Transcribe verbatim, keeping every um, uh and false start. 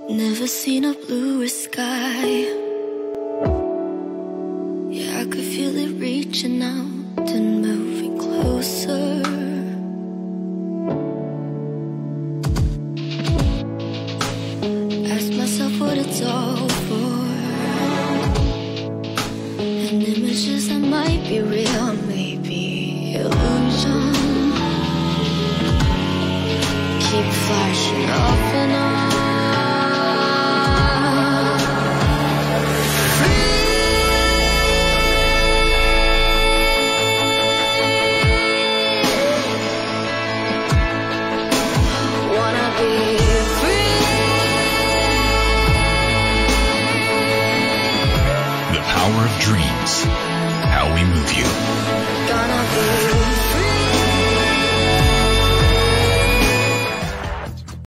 Never seen a bluer sky. Yeah, I could feel it reaching out and moving closer. Ask myself what it's all for. And images that might be real, maybe illusion, keep flashing off and on.